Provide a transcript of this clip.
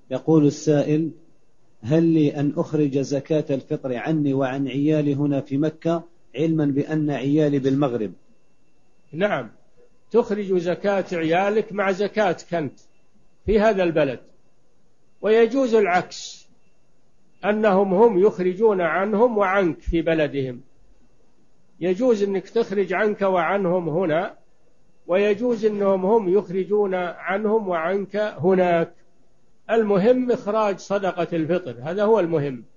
يقول السائل: هل لي أن أخرج زكاة الفطر عني وعن عيالي هنا في مكة، علما بأن عيالي بالمغرب؟ نعم، تخرج زكاة عيالك مع زكاتك أنت في هذا البلد، ويجوز العكس، أنهم هم يخرجون عنهم وعنك في بلدهم. يجوز أنك تخرج عنك وعنهم هنا، ويجوز أنهم هم يخرجون عنهم وعنك هناك. المهم إخراج صدقة الفطر، هذا هو المهم.